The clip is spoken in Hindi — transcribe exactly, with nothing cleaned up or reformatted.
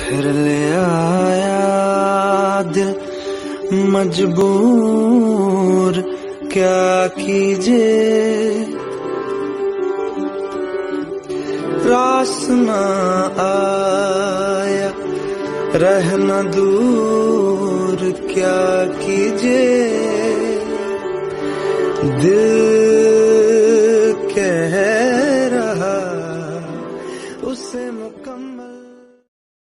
फिर ले आया दिल मजबूर, क्या कीजिए रास न आया रहना दूर, क्या कीजिए दिल